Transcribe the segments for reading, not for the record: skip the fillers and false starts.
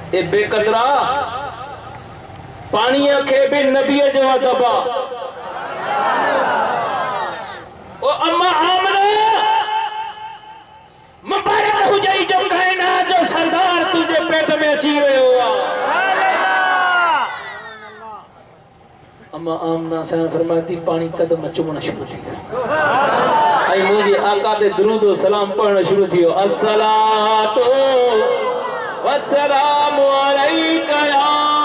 ए बेकदरा पानी के भी नबी जो दबा ओ अम्मा आमना मुबारक हो जाई जो कहना जो सरदार तुझे पेट में अची वियो अम्मा आमना से फरमाती पानी कदम चुमण शुरू थी आई मुझे आका दे दुरूद व सलाम पढ़ना शुरू थियो अस्सलातु वस्सलामु अलैका या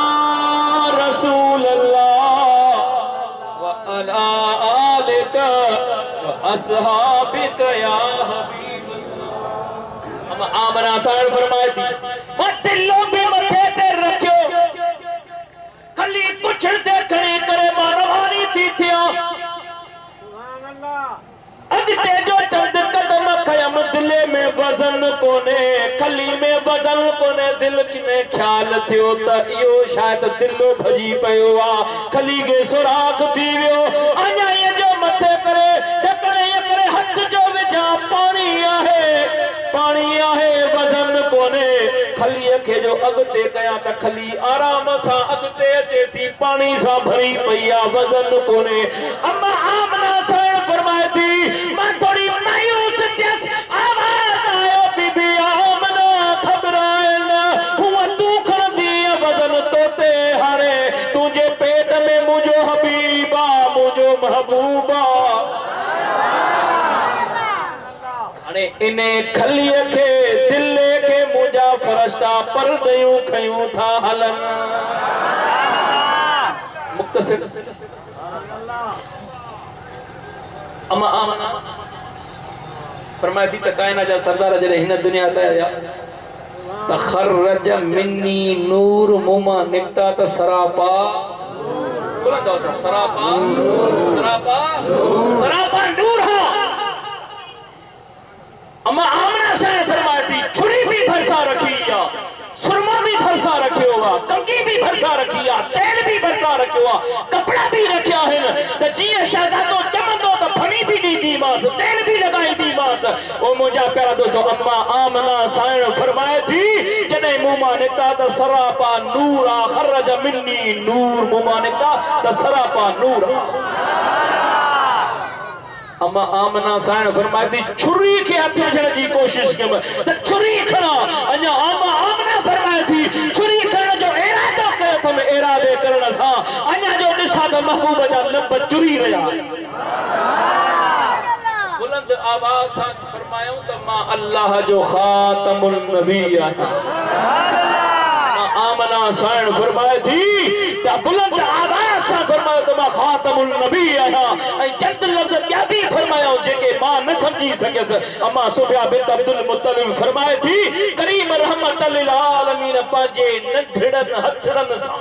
रसूल अल्लाह व अला आलिका व अस्हाबिका या हबीब अल्लाह। अम्मा आमना से फरमाती वो दिलों पे मथे ते रखियो कली कुछ देखने करे मानवानी थी थिया अगते जो चंद कदम खयम दिले में वजन कोने कली में वजन कोने दिल में ख्याल थियो त इयो शायद दिलो भजी पयो आ कली के सुराख थी वियो अञा ये जो मथे करे ढकणे करे हथ जो विझा पानी आहे वजन कोने खली के जो अगते कया त खली आराम सा अगते अचे थी पानी सा भरी पईया वजन कोने। अम्मा आमना से फरमाए थी मैं थोड़ी मायूस थियस आवाज आयो बीबी आमना घबराए ना हुआ तू खंदी वजन तोते हारे तुझे पेट में मुझो हबीबा मुझो महबूबा अने इने खली के दिल के मुझा फरश्ता पर गयूं खयूं था हलन मुक्तसिर अम्मा आमना फरमाती त कायना जा सरदार जरे हिन दुनिया ते आया तखरज मिन्नी नूर मुमा निकता त सरापा बुलंद हो सरापा सरापा सरापा नूर हा। अम्मा आमना से फरमाती छुरी भी भरसा रखी या सुरमा भी भरसा रखियो हुआ कंगी भी भरसा रखी या तेल भी भरसा रखियो हुआ कपड़ा भी रखिया है त जिए शहजादो जमंदो त फणी भी दी मास तेल भी लगाई दी मास ओ मुझा प्यारा दोस्तों अम्मा आमना साइण फरमाए थी जने मुमा निकता त सरापा नूरा खरज मिन्नी नूर मुमा निकता त सरापा नूर। अम्मा आमना साइण फरमाए थी छुरी के हथ विझण जी कोशिश कम त छुरी खणा अञा अम्मा आमना फरमाए थी छुरी खणण जो इरादो कयो तुम इरादे करण सा अञा जो ॾिसा त महबूब जा लब चुरी रहा बुलंद आवाज सां फरमायूं त मां अल्लाह जो खातमुल नबी आहियां। आमना साइण फरमाए थी त बुलंद आवाज सां फरमायो त मां खातमुल नबी आहियां ऐं चंद लफ़्ज़ ॿिया बि फरमायो जेके मां न समझी सघियसि। अम्मा सुफिया बिन अब्दुल मुत्तलिब फरमाए थी करीम रहमत लिल आलमीन पंहिंजे नंढड़नि हथड़नि सां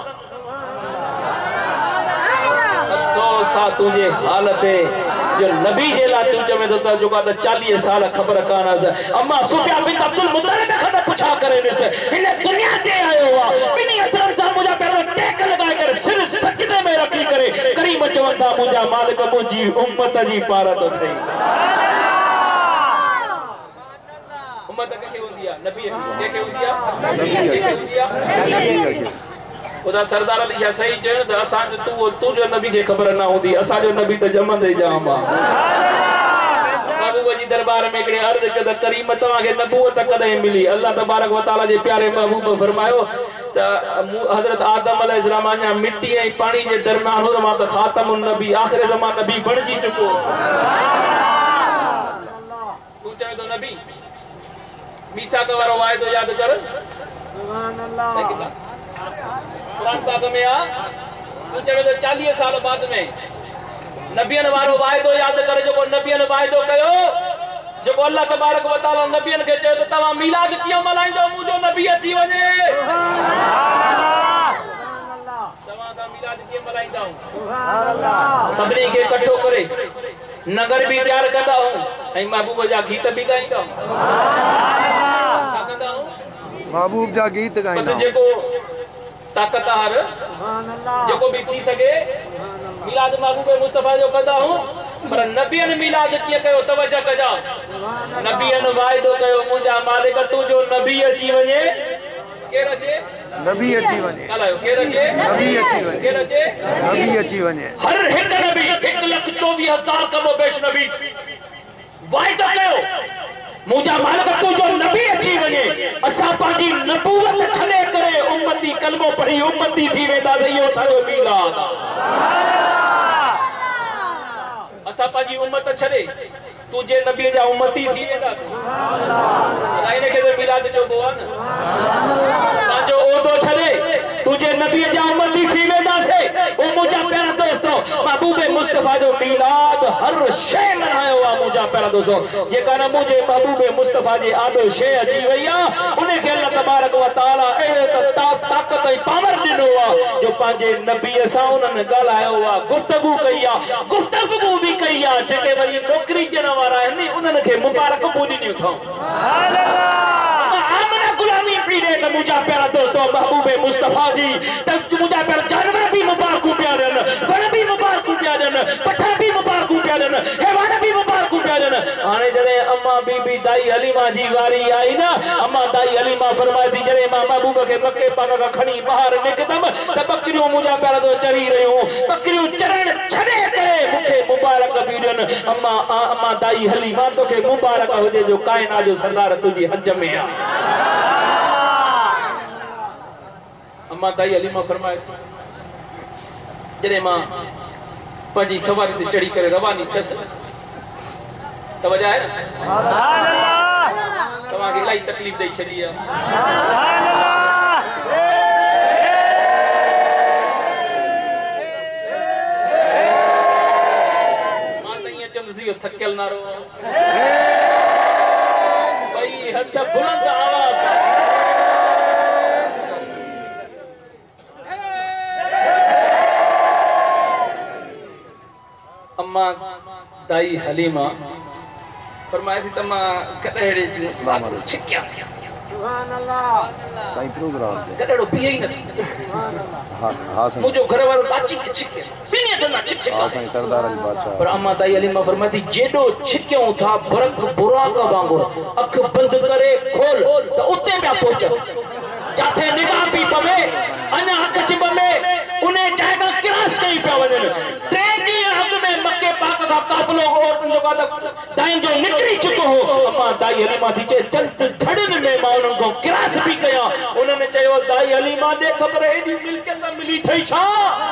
अफ़सोस आहे तुंहिंजे हालत जो नबी जे लाइ तूं चवे थो त जेका त 40 साल ख़बर कान हुअसि। अम्मा सुफिया बिन अब्दुल मुत्तलिब खां पुछा करे ॾिस हिन दुनिया ते आयो आहे ॿिन्ही हथनि सां मुंहिंजा पैर टेक लॻाए करे सिर सजदे में रखी करे करीम चवनि था मुंहिंजा मालिक मुंहिंजी उम्मत जी पारत अथई। उम्मत कंहिंखे हूंदी आहे नबी कंहिंखे हूंदी आहे उदा सरदार अली शाह सही चयो त असां तू जो नबी के खबर ना होंदी असा जो नबी त जमंदे जाम आ महबूब जी दरबार में एकड़े अर्ज कद करीम तवा के नबूवत कदे मिली अल्लाह तबारक व तआला जे प्यारे महबूब फरमायो त हजरत आदम अलैहिस्सलाम अन्या मिट्टी ए पानी जे दरमियान हो मां त खातमुन नबी आखिर ज़मान नबी बनजी चुको तू चाहे तो नबी मीसा का वारो वायदो याद कर सुभान अल्लाह कुरान पाक में आ तू चवे तो 40 साल बाद में नबियन वारो वायदो याद कर जो नबियन वायदो कयो जो अल्लाह तबारक व तआला नबियन के चयो तो तवा मिलाद कियो मनाइंदो मुजो नबी अची वने सुभान अल्लाह तवा सा मिलाद कियो मनाइंदा सुभान अल्लाह सबनी के इकट्ठो करे नगर भी तैयार करदा हूं ऐ महबूब जा गीत भी गाइंदा सुभान अल्लाह महबूब जा गीत गाइंदा जेको ताकतदार जो भी थी सके मिलाद महबूब मुस्तफा जो कदा हूं पर नबियन मिलाद किए कयो तवज्जो कजा नबियन वायदो कयो मुंजा मालिक तू जो नबी अची वने केर अचे नबी अची वञे ॻाल्हायो केर अचे नबी अची वञे केर अचे नबी अची वञे हर हिकु नबी 1,24,000 कमो बेश नबी वाइदो कयो मुझा मालिक तुझो नबी अची वञे असां पंहिंजी नबूवत छॾे करे उम्मती कलमो पढ़ी उम्मती थी वेंदा त इहो असांजो मीलाद असां पंहिंजी उम्मत छॾे तुझे नबी जा उम्मती थी वेंदासीं इन खे मीलाद चइबो आहे न पंहिंजो उहिदो छॾे तुझे नबी जा उम्मती थी वेंदासीं ओ मुंहिंजा प्यारा दोस्तो महबूब मुस्तफा जो मीलाद हर शइ मल्हायो आहे मुंहिंजा प्यारा दोस्तो जेका न मुंहिंजे महबूब मुस्तफा जी आदो शइ अची वई आहे उन खे अल्लाह तबारक व तआला अहिड़ो ताक़त ऐं पावर ॾिनो आहे जो पंहिंजे नबीअ सां उन्हनि ॻाल्हायो आहे गुफ़्तगू कई आहे गुफ़्तगू बि कई आहे जेके वरी नौकरी ॾियण वारा आहिनि उन्हनि खे मुबारक बि ॾिनियूं अथऊं गुलामी पीड़े त मुंहिंजा प्यारा दोस्तो महबूब मुस्तफा जी त मुंहिंजा प्यारा जानवर बि मुबारकूं पिया ॾियनि वण बि मुबारकूं पिया ॾियनि पत्थर बि मुबारकूं पिया ॾियनि हैवान बि मुबारकूं पिया ॾियनि हाणे जॾहिं अम्मा बीबी दाई हलीमा जी वारी आई न अम्मा दाई हलीमा फरमाए थी जॾहिं मां महबूब खे मके पाक खां खणी ॿाहिरि निकितमि त ॿकरियूं मुंहिंजा प्यारा दोस्त चरी रहियूं ॿकरियूं चरण छॾे करे मूंखे मुबारक बि ॾियनि अम्मा दाई हलीमा तोखे मुबारक हुजे जो काइनात जो सरदार तुंहिंजी हज में आहे अम्मा दाई हलीमा फरमाए जॾहिं मां पंहिंजी सवारी ते चढ़ी करे रवानी थियसि तवजा आहे तव्हांखे इलाही तकलीफ़ ॾेई छॾी आहे मां त ईअं चवंदुसि इहो थकियल नारो ॿई हथ बुलंद आवाज़ अम्मा दाई हलीमा फरमाए थी त मां कॾहिं छिकिया थिया साईं प्रोग्राम कॾहिं पिए ई न हां मुंहिंजो घर वारो लाची खे छिके पीने त न छिक हां साईं सरदार अली बादशाह पर अम्मा दाई हलीमा फरमाए थी जेॾो छिकियूं था बरक बुराक वांगुरु अख बंदि करे खोल त उते पिया पहुच जिथे निगाह पई पवे अञा अख चिब में उन जाइ खां क्रॉस कई पिया वञनि 3 ॾींहं अॻु में मके पाक खां काफ़िलो दाइन जो निकिरी चुको हो अम्मा दाई हलीमा थी चए चंद घड़ियुनि में मां उन्हनि खां क्रॉस बि कया उन्हनि चयो दाई हलीमा ॾे ख़बर एॾी मिल्कियत मिली थई छा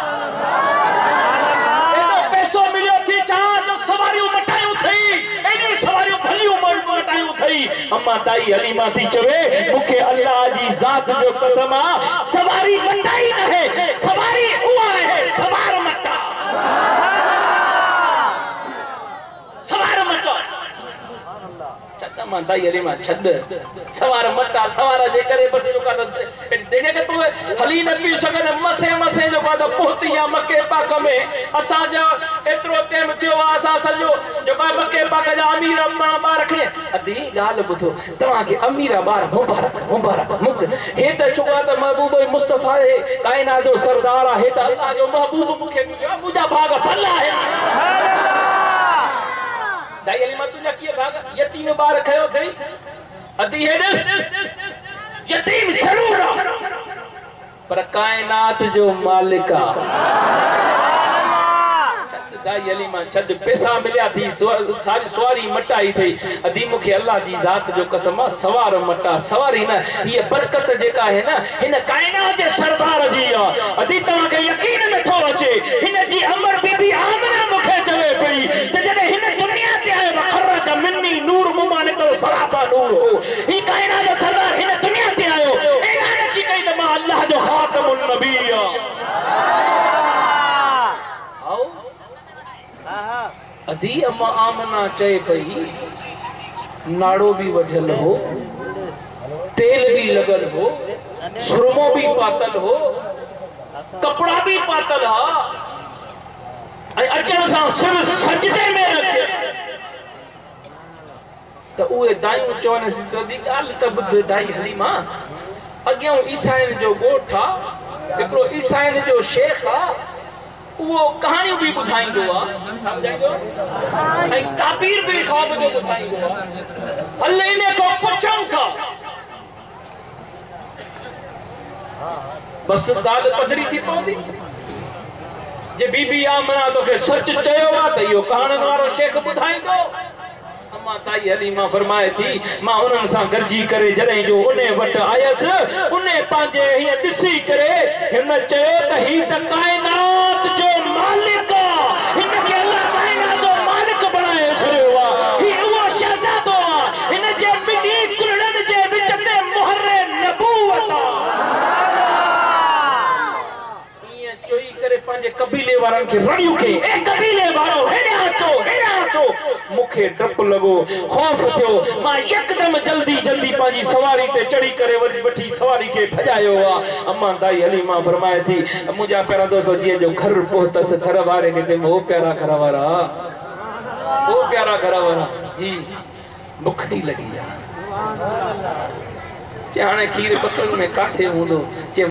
एॾो पैसो मिलियो थी छा जो सवारियूं मटायूं थई एॾियूं सवारियूं भलियूं मटायूं थई अम्मा दाई हलीमा थी चवे मूंखे अल्लाह जी ज़ात जो कसम आहे सवारी मटाई न है सवारी उहा है सवार मटा सवार मटा अम्मा दाई हलीमा छॾ सवार मटा सवार जे करे बस जो का देने के तू हली न पी सघे मसे मसे जो का पहुती या मके पाक में असा जा एतरो टाइम थियो असा सजो जो का मके पाक जा अमीर अम्मा बार रखे अदी गाल बुधो तवा के अमीर बार मुबारक मुबारक मुक हे त चुका त महबूब मुस्तफा है कायनात जो सरदार है त अल्लाह जो महबूब मुखे मिलियो मुजा भाग भला है दाई हलीमा तुझा कीअं भाग यतीम ॿार खयो अथई अदी हेॾस यतीम ज़रूर आहे पर काइनात जो मालिक आहे दाई हलीमा छॾ पैसा मिलिया थी सारी सवारी मटाई थई अदी मूंखे अल्लाह जी ज़ात जो कसम आहे सवार मटा सवारी न हीअ बरकत जेका आहे न हिन काइनात जे सरदार जी आहे अदी तव्हांखे यकीन नथो अचे हिन जी अमर बीबी आमना मूंखे चवे पई त जॾहिं हिन दुनिया ते आयो खरज मिन्नी नूर मुमा निकतो सरापा नूर हो ही काइनात जो सरदार हिन दुनिया ते आयो ऐलान अची कई त मां अल्लाह जो खातमुन नबी आओ अदी अम्मा आमना चए पई नाड़ो भी वढियल हो तेल भी लगल हो सुरमो भी पातल हो कपड़ा भी पातल हा अचण सां सिर सजदे में रखे तो उहे दायूं चवनि दी ॻाल्हि त ॿुध दाई हलीमा अॻियां ईसाइन जो ॻोठ आहे हिकिड़ो ईसाइन जो शेख आहे वो कहानियूं भी ॿुधाईंदो आहे सम्झाईंदो ऐं ताबीर भी ख़्वाब जो ॿुधाईंदो आहे हल इन खां पुछूं था बस गाल पधरी थी पवंदी जे बीबी आमना तो के सच चयो वा त इहो कहाणन वारो शेख ॿुधाईंदो। अम्मा ताई हलीमा फरमाए थी मां उन्हनि सां गॾिजी करे जॾहिं जो उन वटि आयसि उन पंहिंजे हीअं ॾिसी करे हिन चयो त ही त काइनात जो मालिक आहे, हिन खे अल्लाह काइनात जो मालिक बणाए छॾियो आहे, ही उहो शहज़ादो आहे, हिन जे ॿिन्ही कुलड़नि जे विच में मुहर नबूवत आहे। ईअं चोई करे पंहिंजे कबीले वारनि खे रड़ियूं के ए कबीले वारो हेॾे अचो मूंखे डपु लॻो खौफ़ थियो मां यकदम जल्दी पंहिंजी सवारी ते चढ़ी करे वठी सवारी खे भॼायो आहे। अम्मा ताई हलीमा फरमाए थी मुंहिंजा पहिरां दोस्त जीअं जो घर पहुतसि घर वारे खे वो प्यारा घर वारा जी बुखड़ी लॻी आहे हाणे खीर पतन में काथे हूंदो।